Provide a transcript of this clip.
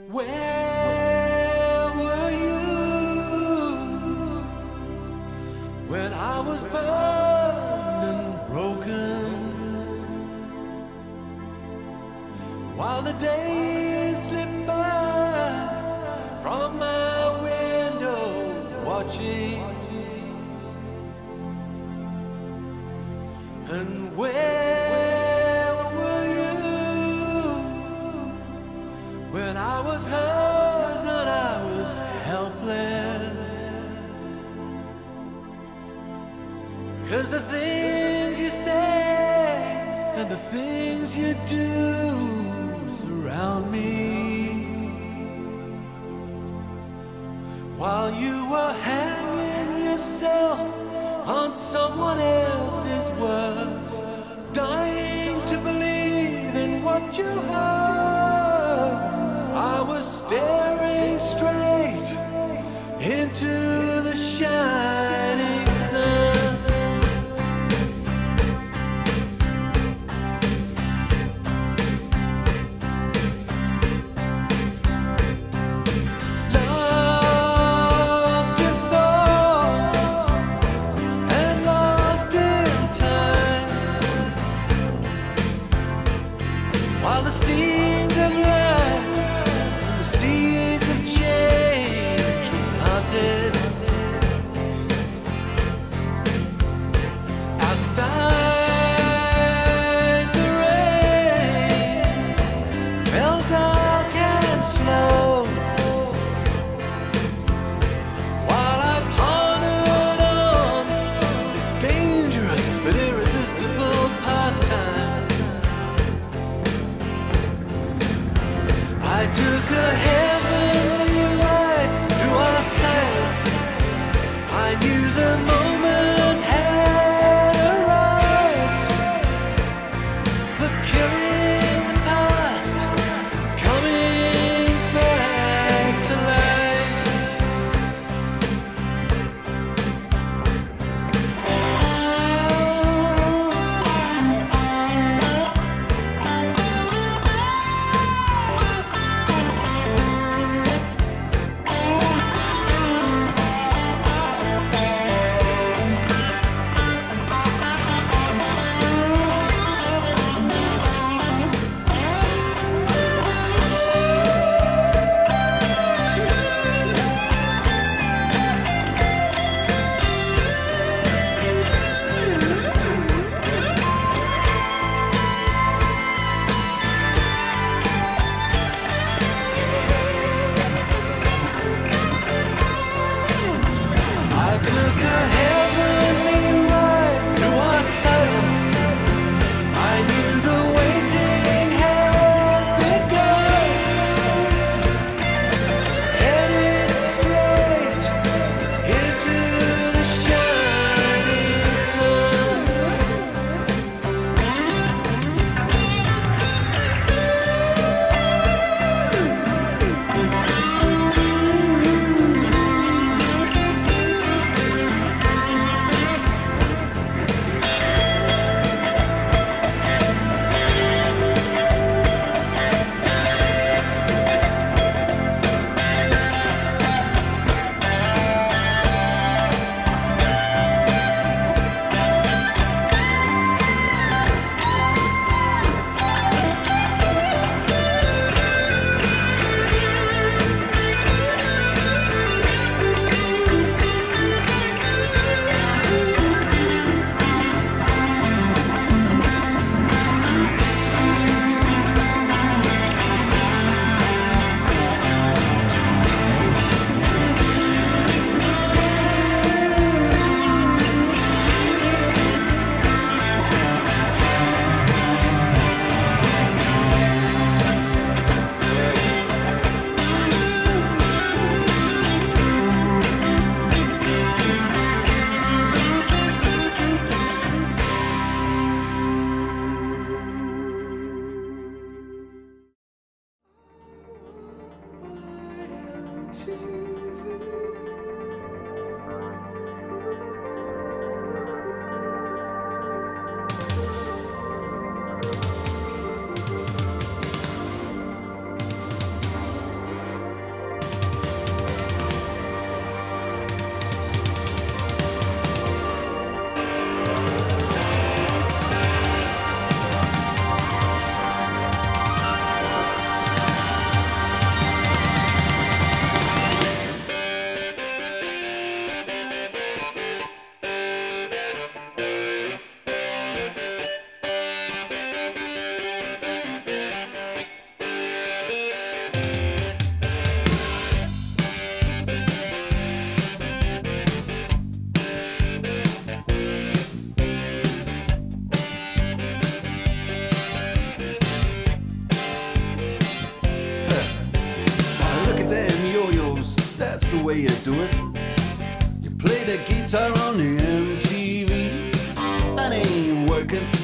Where were you when I was burned and broken? While the days slip by from my window, watching. And where were you when I was hurt and I was helpless? 'Cause the things you say and the things you do surround me. While you were hanging yourself on someone else's words, dying to believe in what you heard, I was staring straight into the shining sun. While the seeds of life and the seeds of change were planted outside, the rain fell dark and slow. While I pondered on this dangerous but irresistible pastime, I took a heavenly ride through all the silence. I knew the moment had arrived, the killing the past, coming back to life. you do it. You play the guitar on the MTV. That ain't working.